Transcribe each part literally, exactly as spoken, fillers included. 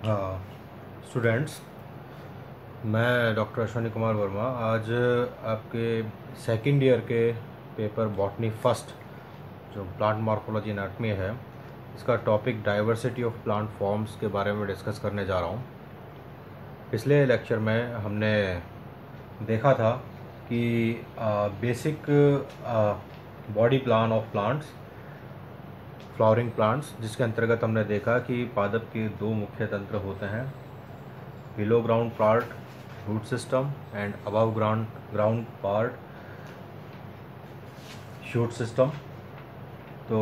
Students, मैं doctor Ashwini Kumar Verma आज आपके सेकेंड ईयर के पेपर बॉटनी फर्स्ट जो प्लांट मॉर्फोलॉजी एनाटॉमी है, इसका topic diversity of plant forms के बारे में डिस्कस करने जा रहा हूँ। पिछले लेक्चर में हमने देखा था कि basic body plan of plants, flowering plants, जिसके अंतर्गत हमने देखा कि पादप के दो मुख्य तंत्र होते हैं, below ground part root system and above ground ground part shoot system. तो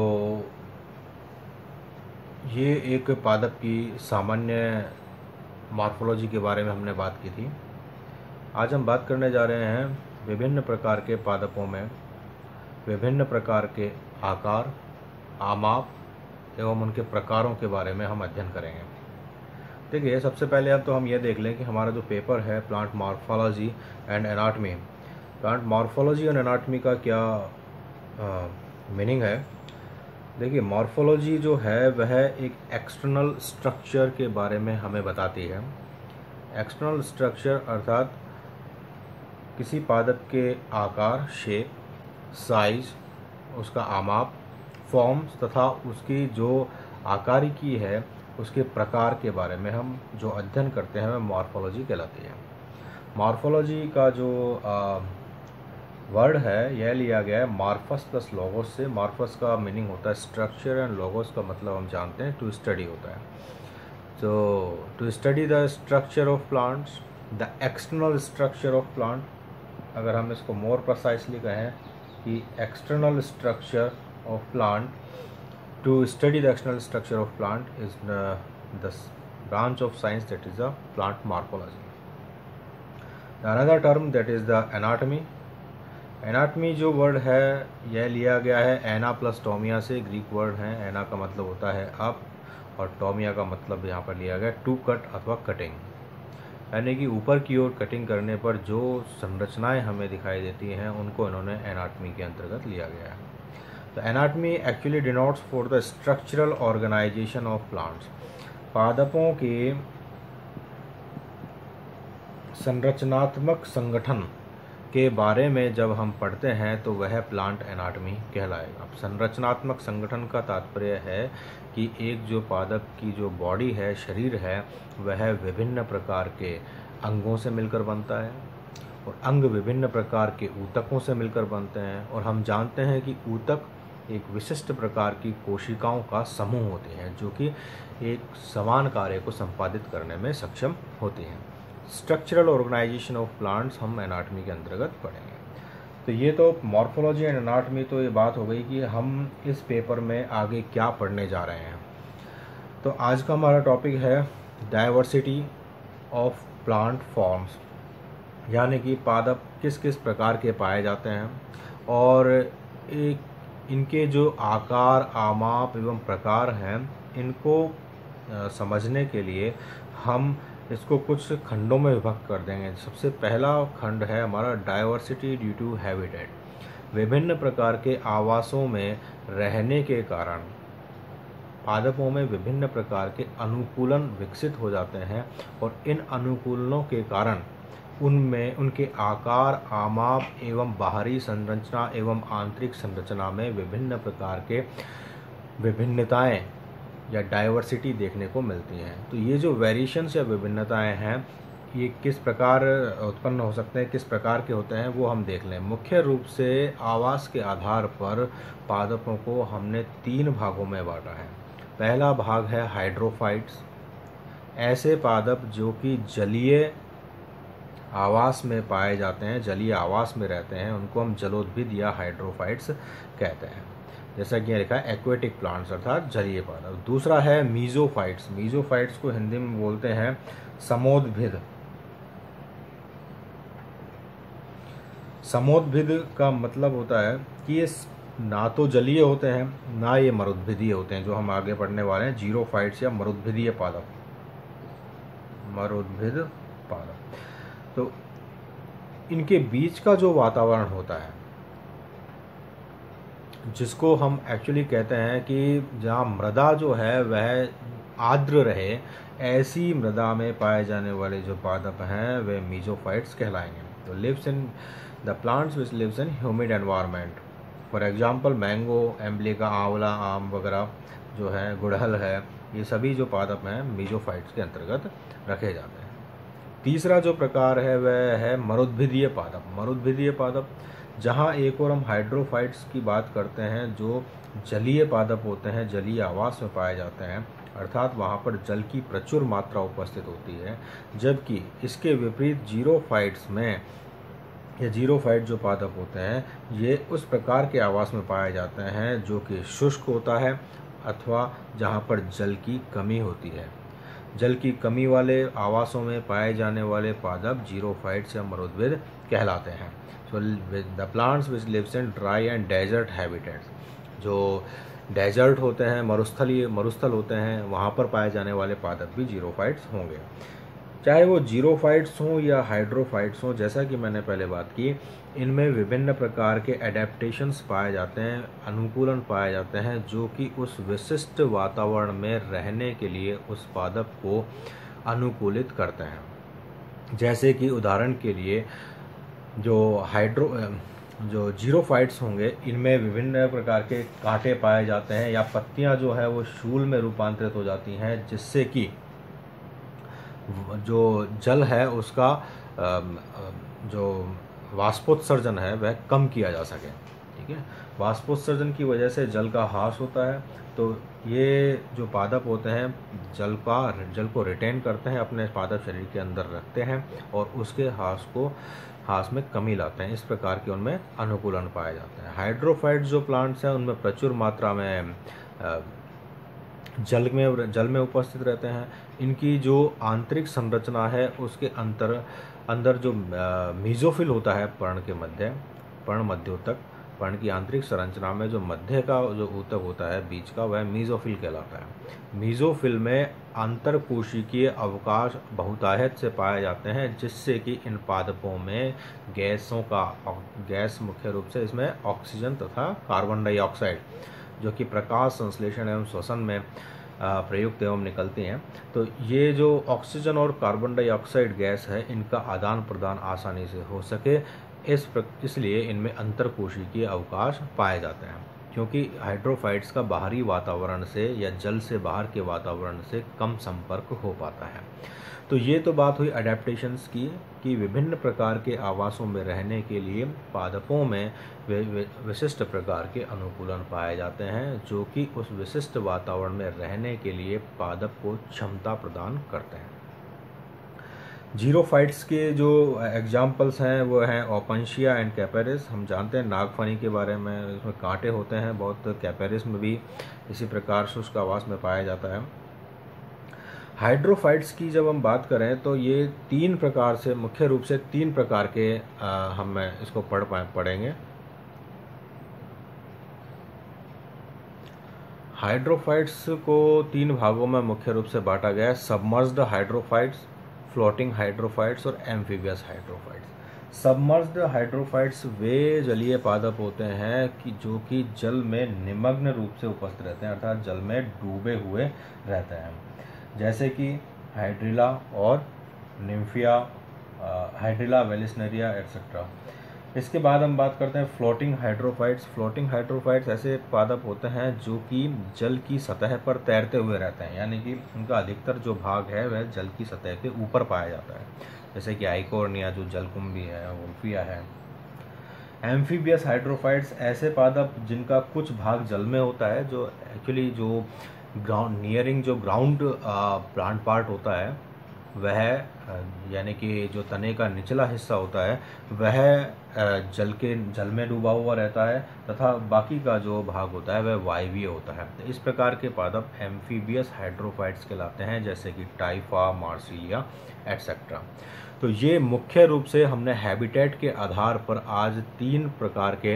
ये एक पादप की सामान्य मॉर्फोलॉजी के बारे में हमने बात की थी। आज हम बात करने जा रहे हैं विभिन्न प्रकार के पादपों में विभिन्न प्रकार के आकार, आमाप एवं उनके प्रकारों के बारे में हम अध्ययन करेंगे। देखिए, सबसे पहले अब तो हम ये देख लें कि हमारा जो पेपर है plant morphology and anatomy, plant morphology and anatomy का क्या मीनिंग है। देखिए, मॉर्फोलॉजी जो है वह एक एक्सटर्नल स्ट्रक्चर के बारे में हमें बताती है। एक्सटर्नल स्ट्रक्चर अर्थात किसी पादप के आकार, शेप, साइज, उसका आमाप, फॉर्म्स तथा उसकी जो आकारिकी है, उसके प्रकार के बारे में हम जो अध्ययन करते हैं वह मॉर्फोलॉजी कहलाती है। मॉर्फोलॉजी का जो वर्ड है यह लिया गया है मॉर्फस प्लस लोगोस से। मॉर्फस का मीनिंग होता है स्ट्रक्चर एंड लोगोस का मतलब हम जानते हैं टू स्टडी होता है। So to study the structure of plants, the external structure of plant, अगर हम इसको मोर प्रिसाइसली कहें कि external structure of plant, to study the external structure of plant is the, the branch of science that is the plant morphology. The another term that is the anatomy. Anatomy जो word है यह लिया गया है एना plus टोमिया से। Greek word है, एना का मतलब होता है अप और टोमिया का मतलब यहाँ पर लिया गया टू कट अथवा कटिंग, यानी कि ऊपर की ओर कटिंग करने पर जो संरचनाएं हमें दिखाई देती हैं उनको इन्होंने एनाटॉमी के अंतर्गत लिया गया है। The anatomy actually denotes for the structural organization of plants. पादपों के संरचनात्मक संगठन के बारे में जब हम पढ़ते हैं तो वह प्लांट एनाटॉमी कहलाएगा। अब संरचनात्मक संगठन का तात्पर्य है कि एक जो पादप की जो बॉडी है, शरीर है, वह विभिन्न प्रकार के अंगों से मिलकर बनता है और अंग विभिन्न प्रकार के ऊतकों से मिलकर बनते हैं। और हम जानते हैं कि ऊतक एक विशिष्ट प्रकार की कोशिकाओं का समूह होते हैं जो कि एक समान कार्य को संपादित करने में सक्षम होती हैं। स्ट्रक्चरल ऑर्गेनाइजेशन ऑफ प्लांट्स हम एनाटॉमी के अंतर्गत पढ़ेंगे। तो ये तो मॉर्फोलॉजी एंड एनाटॉमी, तो ये बात हो गई कि हम इस पेपर में आगे क्या पढ़ने जा रहे हैं। तो आज का हमारा टॉपिक है डाइवर्सिटी ऑफ प्लांट फॉर्म्स, यानी कि पादप किस किस प्रकार के पाए जाते हैं और एक इनके जो आकार, आमाप एवं प्रकार हैं, इनको समझने के लिए हम इसको कुछ खंडों में विभक्त कर देंगे। सबसे पहला खंड है हमारा डाइवर्सिटी ड्यू टू हैबिटेट। विभिन्न प्रकार के आवासों में रहने के कारण पादपों में विभिन्न प्रकार के अनुकूलन विकसित हो जाते हैं और इन अनुकूलनों के कारण उनमें उनके आकार, आमाप एवं बाहरी संरचना एवं आंतरिक संरचना में विभिन्न प्रकार के विभिन्नताएं या डाइवर्सिटी देखने को मिलती हैं। तो ये जो वेरिएशंस या विभिन्नताएं हैं, ये किस प्रकार उत्पन्न हो सकते हैं, किस प्रकार के होते हैं, वो हम देख लें। मुख्य रूप से आवास के आधार पर पादपों को हमने तीन भागों में बांटा है। पहला भाग है हाइड्रोफाइट्स। ऐसे पादप जो कि जलीय आवास में पाए जाते हैं, जलीय आवास में रहते हैं, उनको हम जलोद्भिद या हाइड्रोफाइट्स कहते हैं। जैसा कि यहाँ लिखा है एक्वेटिक प्लांट्स अर्थात जलीय पादप। दूसरा है मीजोफाइट्स। मीजोफाइट्स को हिंदी में बोलते हैं समोद्भिद। समोद्भिद का मतलब होता है कि ये ना तो जलीय होते हैं ना ये मरुद्भिदीय होते हैं, जो हम आगे पढ़ने वाले हैं जीरोफाइट्स या मरुद्भिदीय पादप। मरुद्भिद पादप तो इनके बीच का जो वातावरण होता है, जिसको हम एक्चुअली कहते हैं कि जहाँ मृदा जो है वह आर्द्र रहे ऐसी मृदा में पाए जाने वाले जो पादप हैं वे मीजोफाइट्स कहलाएंगे। तो lives in the plants which lives in humid environment, for example mango, emblica, आंवला, आम वगैरह जो है, गुड़हल है, ये सभी जो पादप हैं मीजोफाइट्स के अंतर्गत रखे जाते हैं। तीसरा जो प्रकार है वह है मरुद्भिदीय पादप। मरुद्भिदीय पादप, जहाँ एक और हम हाइड्रोफाइट्स की बात करते हैं जो जलीय पादप होते हैं, जलीय आवास में पाए जाते हैं, अर्थात वहाँ पर जल की प्रचुर मात्रा उपस्थित होती है, जबकि इसके विपरीत जीरोफाइट्स में, ये जीरोफाइट जो पादप होते हैं ये उस प्रकार के आवास में पाए जाते हैं जो कि शुष्क होता है अथवा जहाँ पर जल की कमी होती है। जल की कमी वाले आवासों में पाए जाने वाले पादप जीरोफाइट्स या मरुद्भिद कहलाते हैं। So the plants which lives in dry and desert habitats, जो डेजर्ट होते हैं, मरुस्थलीय मरुस्थल होते हैं, वहाँ पर पाए जाने वाले पादप भी जीरोफाइट्स होंगे। चाहे वो जीरोफाइट्स हों या हाइड्रोफाइट्स हों, जैसा कि मैंने पहले बात की, इनमें विभिन्न प्रकार के एडेप्टेशंस पाए जाते हैं, अनुकूलन पाए जाते हैं, जो कि उस विशिष्ट वातावरण में रहने के लिए उस पादप को अनुकूलित करते हैं। जैसे कि उदाहरण के लिए जो हाइड्रो जो जीरोफाइट्स होंगे, इनमें विभिन्न प्रकार के कांटे पाए जाते हैं या पत्तियां जो है वो शूल में रूपांतरित हो जाती हैं, जिससे कि जो जल है उसका जो वाष्पोत्सर्जन है वह कम किया जा सके। ठीक है, वाष्पोत्सर्जन की वजह से जल का ह्रास होता है, तो ये जो पादप होते हैं जल का जल को रिटेन करते हैं, अपने पादप शरीर के अंदर रखते हैं और उसके ह्रास को ह्रास में कमी लाते हैं। इस प्रकार के उनमें अनुकूलन पाए जाते हैं। हाइड्रोफाइट्स जो प्लांट्स हैं उनमें प्रचुर मात्रा में जल में जल में उपस्थित रहते हैं। इनकी जो आंतरिक संरचना है उसके अंतर अंदर जो मीजोफिल होता है पर्ण के मध्य पर्ण मध्योतक, पर्ण की आंतरिक संरचना में जो मध्य का जो ऊतक होता है बीच का, वह मीजोफिल कहलाता है। मीजोफिल में अंतरकोशिकीय अवकाश बहुतायत से पाए जाते हैं, जिससे कि इन पादपों में गैसों का गैस मुख्य रूप से इसमें ऑक्सीजन तथा कार्बन डाइऑक्साइड, जो कि प्रकाश संश्लेषण एवं श्वसन में प्रयुक्त एवं निकलती हैं, तो ये जो ऑक्सीजन और कार्बन डाइऑक्साइड गैस है इनका आदान प्रदान आसानी से हो सके, इस इसलिए इनमें अंतरकोशिकीय अवकाश पाए जाते हैं। क्योंकि हाइड्रोफाइट्स का बाहरी वातावरण से या जल से बाहर के वातावरण से कम संपर्क हो पाता है। तो ये तो बात हुई अडेप्टेशंस की कि विभिन्न प्रकार के आवासों में रहने के लिए पादपों में विशिष्ट प्रकार के अनुकूलन पाए जाते हैं, जो कि उस विशिष्ट वातावरण में रहने के लिए पादप को क्षमता प्रदान करते हैं। जीरोफाइट्स के जो एग्जाम्पल्स हैं वो हैं ओपनशिया एंड कैपेरिस। हम जानते हैं नागफनी के बारे में, इसमें कांटे होते हैं बहुत। कैपेरिस में भी इसी प्रकार शुष्क आवास में पाया जाता है। हाइड्रोफाइट्स की जब हम बात करें तो ये तीन प्रकार से, मुख्य रूप से तीन प्रकार के आ, हम इसको पढ़ पाए पढ़ेंगे। हाइड्रोफाइट्स को तीन भागों में मुख्य रूप से बांटा गया है: सबमर्ज्ड हाइड्रोफाइट्स, फ्लोटिंग हाइड्रोफाइट्स और एम्फीबियस हाइड्रोफाइट्स। सबमर्ज्ड हाइड्रोफाइट्स वे जलीय पादप होते हैं कि जो कि जल में निमग्न रूप से उपस्थित रहते हैं, अर्थात जल में डूबे हुए रहते हैं, जैसे कि हाइड्रिला और निम्फिया, हाइड्रिला वेलिस्नेरिया एक्सेट्रा। इसके बाद हम बात करते हैं फ्लोटिंग हाइड्रोफाइट्स। फ्लोटिंग हाइड्रोफाइट्स ऐसे पादप होते हैं जो कि जल की सतह पर तैरते हुए रहते हैं, यानी कि उनका अधिकतर जो भाग है वह जल की सतह के ऊपर पाया जाता है, जैसे कि आइकोर्निया जो जलकुंभी है, वुल्फिया है। एम्फीबियस हाइड्रोफाइट्स ऐसे पादप जिनका कुछ भाग जल में होता है, जो एक्चुअली जो ग्राउंड नियरिंग जो ग्राउंड प्लांट पार्ट होता है वह, यानी कि जो तने का निचला हिस्सा होता है वह जल के जल में डूबा हुआ रहता है, तथा बाकी का जो भाग होता है वह वायवीय होता है। तो इस प्रकार के पादप एम्फीबियस हाइड्रोफाइट्स कहलाते हैं, जैसे कि टाइफा, मार्सिलिया एटसेट्रा। तो ये मुख्य रूप से हमने हैबिटेट के आधार पर आज तीन प्रकार के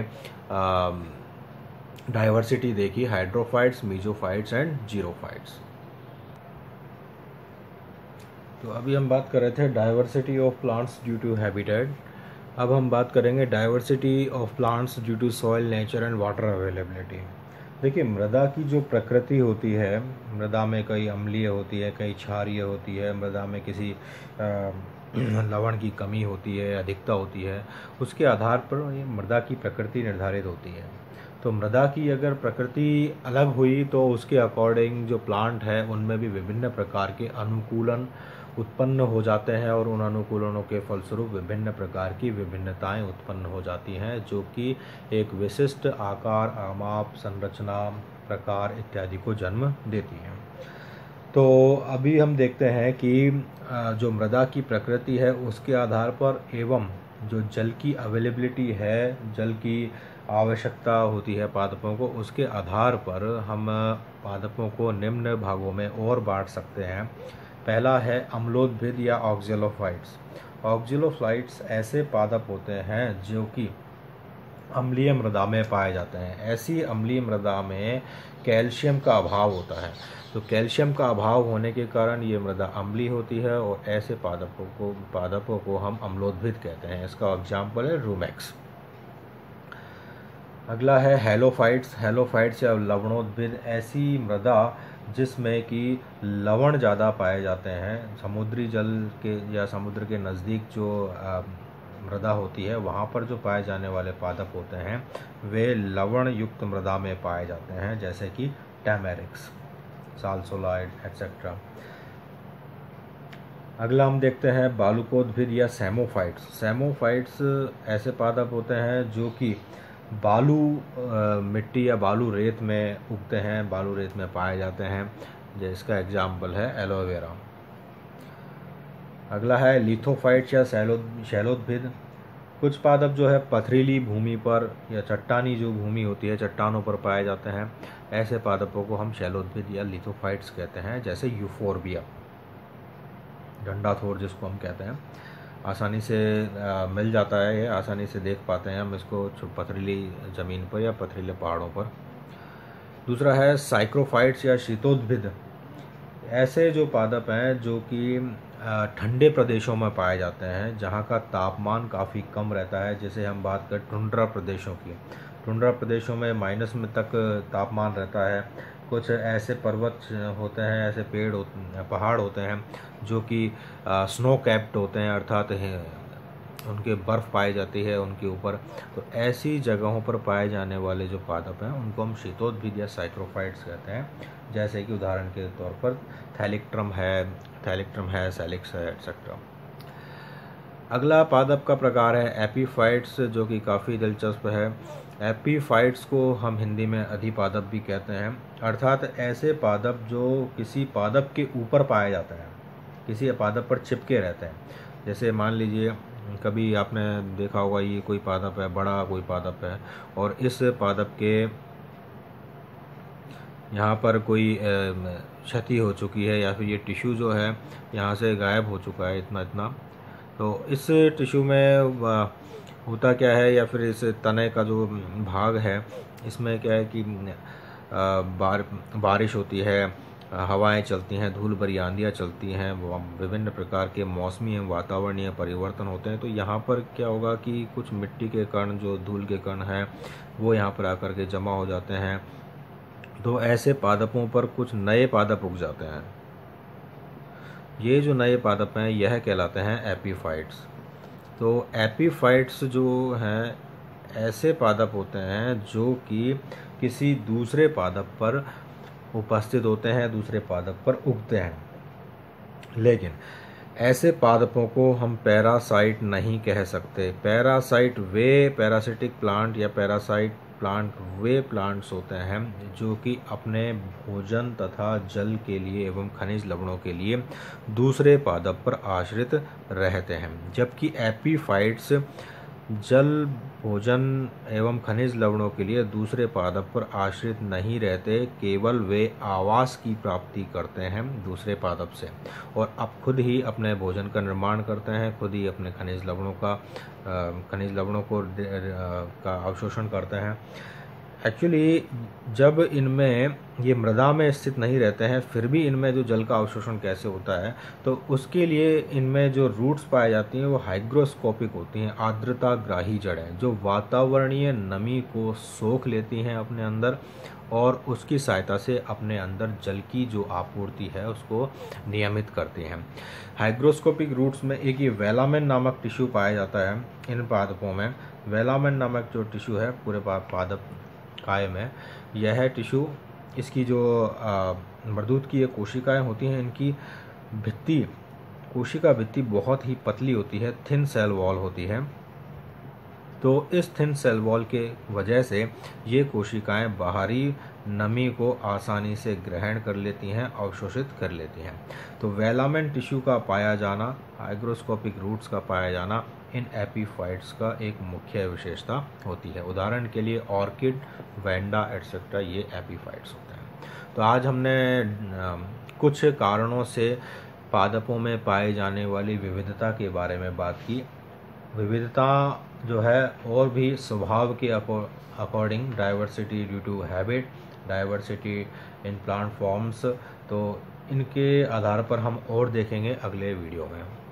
डाइवर्सिटी देखी: हाइड्रोफाइट्स, मीजोफाइट्स एंड जीरोफाइट्स। तो अभी हम बात कर रहे थे diversity of plants due to habitat. अब हम बात करेंगे diversity of plants due to soil, nature and water availability. देखिए, मृदा की जो प्रकृति होती है, मृदा में कई अम्लीय होती है, कई क्षारीय होती है, मृदा में किसी अ, लवण की कमी होती है, अधिकता होती है, उसके आधार पर ये मृदा की प्रकृति निर्धारित होती है। तो मृदा की अगर प्रकृति अलग हुई तो उसके अकॉर्डिंग जो प्लांट है उनमें भी विभिन्न प्रकार के अनुकूलन उत्पन्न हो जाते हैं, और उन अनुकूलनों के फलस्वरूप विभिन्न प्रकार की विभिन्नताएं उत्पन्न हो जाती हैं, जो कि एक विशिष्ट आकार, आमाप, संरचना, प्रकार इत्यादि को जन्म देती हैं। तो अभी हम देखते हैं कि जो मृदा की प्रकृति है उसके आधार पर एवं जो जल की अवेलेबिलिटी है, जल की आवश्यकता होती है पादपों को, उसके आधार पर हम पादपों को निम्न भागों में और बांट सकते हैं। पहला है अम्लोद्भिद या ऑक्जेलोफाइट्स। ऑक्जेलोफाइट्स ऐसे पादप होते हैं जो कि अम्लीय मृदा में पाए जाते हैं। ऐसी अम्लीय मृदा में कैल्शियम का अभाव होता है, तो कैल्शियम का अभाव होने के कारण ये मृदा अम्लीय होती है, और ऐसे पादपों को पादपों को हम अम्लोद्भिद कहते हैं। इसका एग्जाम्पल है रूमेक्स। अगला है हेलोफाइट्स। हेलोफाइट्स या लवणोद्भिद, ऐसी मृदा जिसमें कि लवण ज़्यादा पाए जाते हैं। समुद्री जल के या समुद्र के नज़दीक जो मृदा होती है वहाँ पर जो पाए जाने वाले पादप होते हैं वे लवण युक्त मृदा में पाए जाते हैं, जैसे कि टैमेरिक्स, साल्सोलाइड एक्सेट्रा। अगला हम देखते हैं बालुकोद्भिद या सैमोफाइट्स। सैमोफाइट्स ऐसे पादप होते हैं जो कि बालू मिट्टी या बालू रेत में उगते हैं, बालू रेत में पाए जाते हैं, जिसका एग्जाम्पल है एलोवेरा। अगला है लिथोफाइट्स या शैलो शैलोद्भिद। कुछ पादप जो है पथरीली भूमि पर या चट्टानी जो भूमि होती है, चट्टानों पर पाए जाते हैं। ऐसे पादपों को हम शैलोद्भिद या लिथोफाइट्स कहते हैं, जैसे यूफोर्बिया, डंडाथोर जिसको हम कहते हैं। आसानी से आ, मिल जाता है, ये आसानी से देख पाते हैं हम इसको पथरीली ज़मीन पर या पथरीले पहाड़ों पर। दूसरा है साइक्रोफाइट्स या शीतोद्भिद। ऐसे जो पादप हैं जो कि ठंडे प्रदेशों में पाए जाते हैं, जहाँ का तापमान काफ़ी कम रहता है। जैसे हम बात करें टुंड्रा प्रदेशों की, टुंड्रा प्रदेशों में माइनस में तक तापमान रहता है। कुछ ऐसे पर्वत होते हैं, ऐसे पेड़ होते पहाड़ होते हैं जो कि स्नो कैप्ड होते हैं, अर्थात उनके बर्फ़ पाई जाती है उनके ऊपर। तो ऐसी जगहों पर पाए जाने वाले जो पादप हैं उनको हम शीतोद्भिद या साइक्रोफाइट्स कहते हैं, जैसे कि उदाहरण के तौर पर थैलिक्ट्रम है थैलिक्ट्रम है सैलिक्स है एक्सेट्रा। अगला पादप का प्रकार है एपीफाइट्स, जो कि काफ़ी दिलचस्प है। एपीफाइट्स को हम हिंदी में अधिपादप भी कहते हैं, अर्थात ऐसे पादप जो किसी पादप के ऊपर पाए जाते हैं, किसी पादप पर चिपके रहते हैं। जैसे मान लीजिए कभी आपने देखा होगा ये कोई पादप है, बड़ा कोई पादप है, और इस पादप के यहाँ पर कोई क्षति हो चुकी है, या फिर ये टिश्यू जो है यहाँ से गायब हो चुका है इतना इतना। तो इस टिश्यू में होता क्या है, या फिर इस तने का जो भाग है इसमें क्या है कि बार बारिश होती है, हवाएं चलती हैं, धूल भरी आंधियाँ चलती हैं, विभिन्न प्रकार के मौसमी एवं वातावरणीय परिवर्तन होते हैं। तो यहाँ पर क्या होगा कि कुछ मिट्टी के कण, जो धूल के कण हैं, वो यहाँ पर आकर के जमा हो जाते हैं। तो ऐसे पादपों पर कुछ नए पादप उग जाते हैं। ये जो नए पादप हैं यह कहलाते हैं एपीफाइट्स। तो एपीफाइट्स जो हैं ऐसे पादप होते हैं जो कि किसी दूसरे पादप पर उपस्थित होते हैं, दूसरे पादप पर उगते हैं। लेकिन ऐसे पादपों को हम पैरासाइट नहीं कह सकते। पैरासाइट वे पैरासिटिक प्लांट या पैरासाइट प्लांट वे प्लांट्स होते हैं जो कि अपने भोजन तथा जल के लिए एवं खनिज लवणों के लिए दूसरे पादप पर आश्रित रहते हैं, जबकि एपीफाइट्स जल, भोजन एवं खनिज लवणों के लिए दूसरे पादप पर आश्रित नहीं रहते, केवल वे आवास की प्राप्ति करते हैं दूसरे पादप से, और अब खुद ही अपने भोजन का निर्माण करते हैं, खुद ही अपने खनिज लवणों का खनिज लवणों को का अवशोषण करते हैं। एक्चुअली जब इनमें ये मृदा में स्थित नहीं रहते हैं फिर भी इनमें जो जल का अवशोषण कैसे होता है, तो उसके लिए इनमें जो रूट्स पाई जाती हैं वो हाइग्रोस्कोपिक होती हैं, आर्द्रता ग्राही जड़ें जो वातावरणीय नमी को सोख लेती हैं अपने अंदर और उसकी सहायता से अपने अंदर जल की जो आपूर्ति है उसको नियमित करती हैं। हाइग्रोस्कोपिक रूट्स में एक ये वेलामेन नामक टिश्यू पाया जाता है इन पादपों में। वेलामेन नामक जो टिश्यू है पूरे पादप काय में, यह टिश्यू इसकी जो मृदुत की ये कोशिकाएं होती हैं, इनकी भित्ति कोशिका भित्ति बहुत ही पतली होती है, थिन सेल वॉल होती है। तो इस थिन सेल वॉल के वजह से ये कोशिकाएं बाहरी नमी को आसानी से ग्रहण कर लेती हैं, अवशोषित कर लेती हैं। तो वेलामेन टिश्यू का पाया जाना, हाइग्रोस्कोपिक रूट्स का पाया जाना इन एपीफाइट्स का एक मुख्य विशेषता होती है। उदाहरण के लिए ऑर्किड, वेंडा एटसेट्रा ये एपीफाइट्स होते हैं। तो आज हमने कुछ कारणों से पादपों में पाए जाने वाली विविधता के बारे में बात की। विविधता जो है और भी स्वभाव के according, diversity due to habit, diversity in plant forms, तो इनके आधार पर हम और देखेंगे अगले वीडियो में।